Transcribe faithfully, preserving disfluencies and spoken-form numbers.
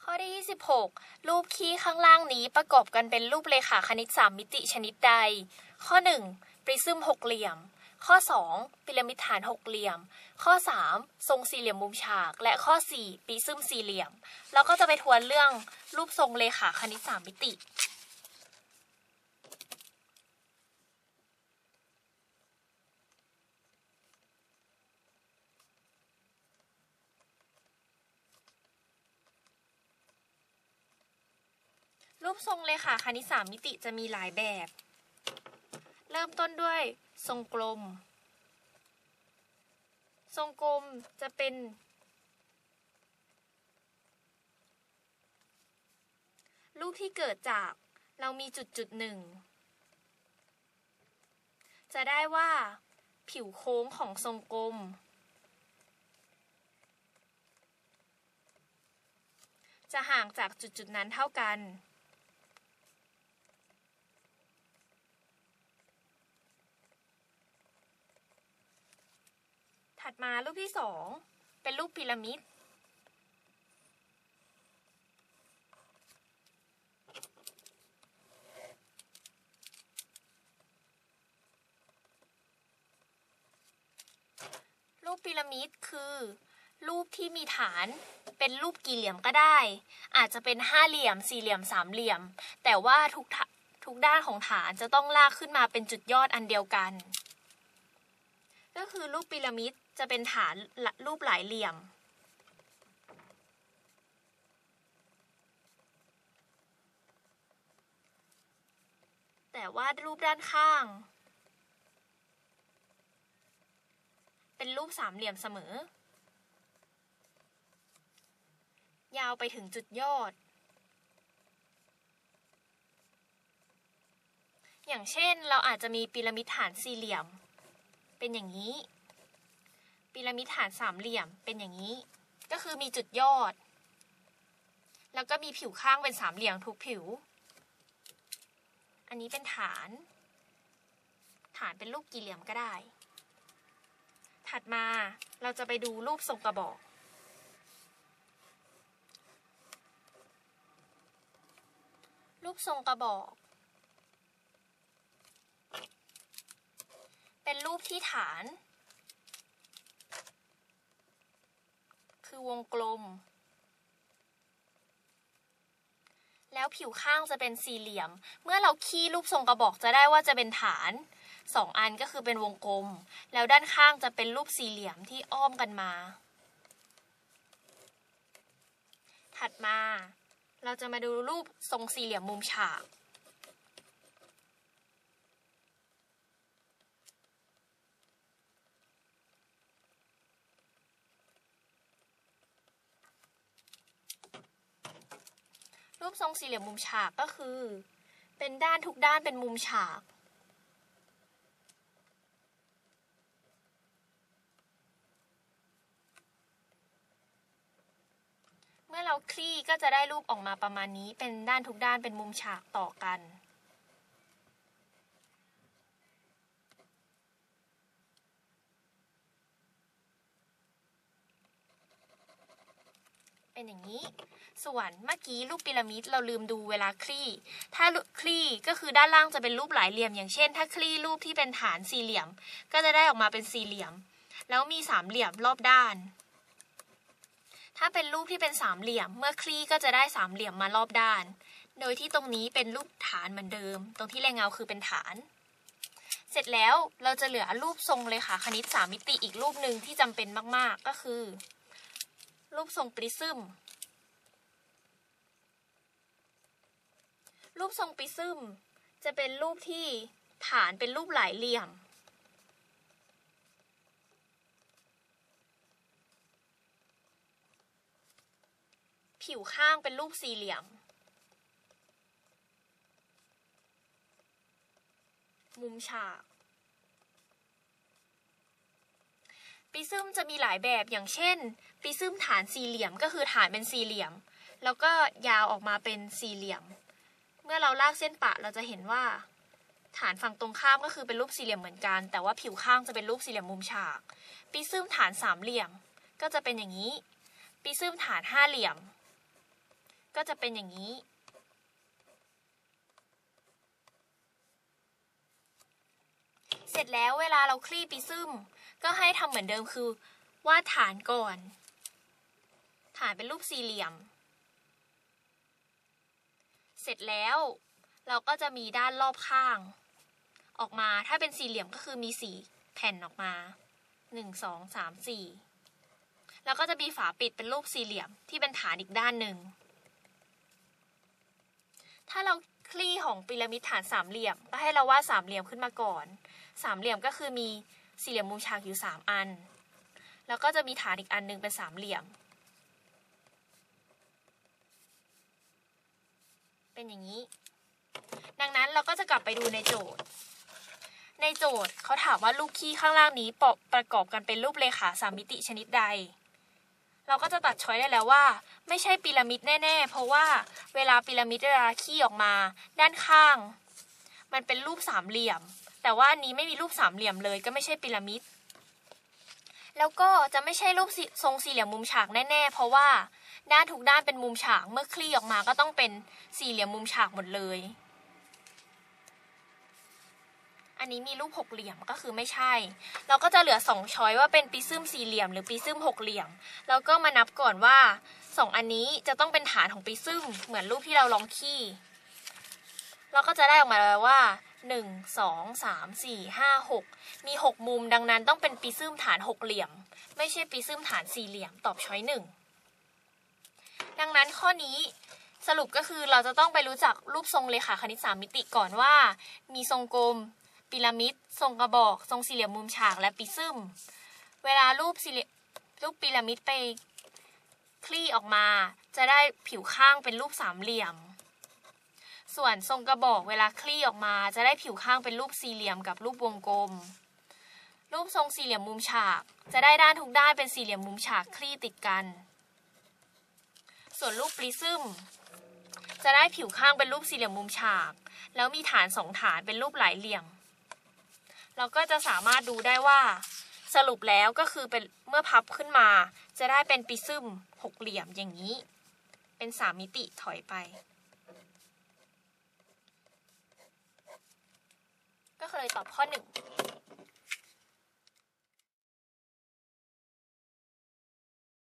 ข้อที่ยี่สิบหกรูปคี่ข้างล่างนี้ประกอบกันเป็นรูปเรขาคณิตสามมิติชนิดใดข้อหนึ่งปริซึมหกเหลี่ยมข้อสองพีระมิดฐานหกเหลี่ยมข้อสามทรงสี่เหลี่ยมมุมฉากและข้อสี่ปริซึมสี่เหลี่ยมเราก็จะไปทวนเรื่องรูปทรงเรขาคณิตสามมิติรูปทรงเรขาคณิตสามมิติจะมีหลายแบบเริ่มต้นด้วยทรงกลมทรงกลมจะเป็นรูปที่เกิดจากเรามีจุดจุดหนึ่งจะได้ว่าผิวโค้งของทรงกลมจะห่างจากจุดจุดนั้นเท่ากันถัดมารูปที่สองเป็นรูปพีระมิดรูปพีระมิดคือรูปที่มีฐานเป็นรูปกี่เหลี่ยมก็ได้อาจจะเป็นห้าเหลี่ยมสี่เหลี่ยมสามเหลี่ยมแต่ว่าทุกทุกด้านของฐานจะต้องลากขึ้นมาเป็นจุดยอดอันเดียวกันก็คือรูปพีระมิดจะเป็นฐานรูปหลายเหลี่ยมแต่ว่ารูปด้านข้างเป็นรูปสามเหลี่ยมเสมอยาวไปถึงจุดยอดอย่างเช่นเราอาจจะมีพีระมิดฐานสี่เหลี่ยมเป็นอย่างนี้พีระมิดฐานสามเหลี่ยมเป็นอย่างนี้ก็คือมีจุดยอดแล้วก็มีผิวข้างเป็นสามเหลี่ยมทุกผิวอันนี้เป็นฐานฐานเป็นรูปกี่เหลี่ยมก็ได้ถัดมาเราจะไปดูรูปทรงกระบอกรูปทรงกระบอกเป็นรูปที่ฐานคือวงกลมแล้วผิวข้างจะเป็นสี่เหลี่ยมเมื่อเราคี่รูปทรงกระบอกจะได้ว่าจะเป็นฐานสองอันก็คือเป็นวงกลมแล้วด้านข้างจะเป็นรูปสี่เหลี่ยมที่อ้อมกันมาถัดมาเราจะมาดูรูปทรงสี่เหลี่ยมมุมฉากรูปทรงสี่เหลี่ยมมุมฉากก็คือเป็นด้านทุกด้านเป็นมุมฉากเมื่อเราคลี่ก็จะได้รูปออกมาประมาณนี้เป็นด้านทุกด้านเป็นมุมฉากต่อกันเป็นอย่างนี้ส่วนเมื่อกี้รูปพีระมิดเราลืมดูเวลาคลี่ถ้าคลี่ก็คือด้านล่างจะเป็นรูปหลายเหลี่ยมอย่างเช่นถ้าคลี่รูปที่เป็นฐานสี่เหลี่ยมก็จะได้ออกมาเป็นสี่เหลี่ยมแล้วมีสามเหลี่ยมรอบด้านถ้าเป็นรูปที่เป็นสามเหลี่ยมเมื่อคลี่ก็จะได้สามเหลี่ยมมารอบด้านโดยที่ตรงนี้เป็นรูปฐานเหมือนเดิมตรงที่แรงเงาคือเป็นฐานเสร็จแล้วเราจะเหลือรูปทรงเรขาคณิตสามมิติอีกรูปหนึ่งที่จำเป็นมากๆก็คือรูปทรงปริซึมรูปทรงปริซึมจะเป็นรูปที่ฐานเป็นรูปหลายเหลี่ยมผิวข้างเป็นรูปสี่เหลี่ยมมุมฉากปริซึมจะมีหลายแบบอย่างเช่นปริซึมฐานสี่เหลี่ยมก็คือฐานเป็นสี่เหลี่ยมแล้วก็ยาวออกมาเป็นสี่เหลี่ยมเมื่อเราลากเส้นปะเราจะเห็นว่าฐานฝั่งตรงข้ามก็คือเป็นรูปสี่เหลี่ยมเหมือนกันแต่ว่าผิวข้างจะเป็นรูปสี่เหลี่ยมมุมฉากปริซึมฐานสามเหลี่ยมก็จะเป็นอย่างนี้ปริซึมฐานห้าเหลี่ยมก็จะเป็นอย่างนี้เสร็จแล้วเวลาเราคลี่ปริซึมก็ให้ทำเหมือนเดิมคือวาดฐานก่อนฐานเป็นรูปสี่เหลี่ยมเสร็จแล้วเราก็จะมีด้านรอบข้างออกมาถ้าเป็นสี่เหลี่ยมก็คือมีสี่แผ่นออกมาหนึ่ง สอง สาม สี่แล้วก็จะมีฝาปิดเป็นรูปสี่เหลี่ยมที่เป็นฐานอีกด้านหนึ่งถ้าเราคลี่ของพีระมิดฐานสามเหลี่ยมก็ให้เราวาดสามเหลี่ยมขึ้นมาก่อนสามเหลี่ยมก็คือมีสี่เหลี่ยมมุมฉากอยู่สามอันแล้วก็จะมีฐานอีกอันนึงเป็นสามเหลี่ยมเป็นอย่างนี้ดังนั้นเราก็จะกลับไปดูในโจทย์ในโจทย์เขาถามว่ารูปขี้ข้างล่างนี้ประกอบกันเป็นรูปเรขาสามมิติชนิดใดเราก็จะตัดช้อยได้แล้วว่าไม่ใช่พีระมิดแน่ๆเพราะว่าเวลาพีระมิดเวลาขี้ออกมาด้านข้างมันเป็นรูปสามเหลี่ยมแต่ว่าอันนี้ไม่มีรูปสามเหลี่ยมเลยก็ไม่ใช่พีระมิดแล้วก็จะไม่ใช่รูปทรงสี่เหลี่ยมมุมฉากแน่ๆเพราะว่าด้านทุกด้านเป็นมุมฉากเมื่อคลี่ออกมาก็ต้องเป็นสี่เหลี่ยมมุมฉากหมดเลยอันนี้มีรูปหกเหลี่ยมก็คือไม่ใช่เราก็จะเหลือสองช้อยว่าเป็นปริซึมสี่เหลี่ยมหรือปริซึมหกเหลี่ยมแล้วก็มานับก่อนว่าสองอันนี้จะต้องเป็นฐานของปริซึมเหมือนรูปที่เราลองขี้เราก็จะได้ออกมาแล้วว่าหนึ่ง สอง สาม สี่ ห้า หกมีหกมุมดังนั้นต้องเป็นปริซึมฐานหกเหลี่ยมไม่ใช่ปริซึมฐานสี่เหลี่ยมตอบช้อยหนึ่งดังนั้นข้อนี้สรุปก็คือเราจะต้องไปรู้จักรูปทรงเรขาคณิตสามมิติก่อนว่ามีทรงกลมพีระมิดทรงกระบอกทรงสี่เหลี่ยมมุมฉากและปริซึมเวลารูปสี่รูปพีระมิดไปคลี่ออกมาจะได้ผิวข้างเป็นรูปสามเหลี่ยมส่วนทรงกระบอกเวลาคลี่ออกมาจะได้ผิวข้างเป็นรูปสี่เหลี่ยมกับรูปวงกลมรูปทรงสี่เหลี่ยมมุมฉากจะได้ด้านทุกด้านเป็นสี่เหลี่ยมมุมฉากคลี่ติดกันส่วนรูปปริซึมจะได้ผิวข้างเป็นรูปสี่เหลี่ยมมุมฉากแล้วมีฐานสองฐานเป็นรูปหลายเหลี่ยมเราก็จะสามารถดูได้ว่าสรุปแล้วก็คือเป็นเมื่อพับขึ้นมาจะได้เป็นปริซึมหกเหลี่ยมอย่างนี้เป็นสามมิติถอยไปก็เลยตอบข้อหนึ่ง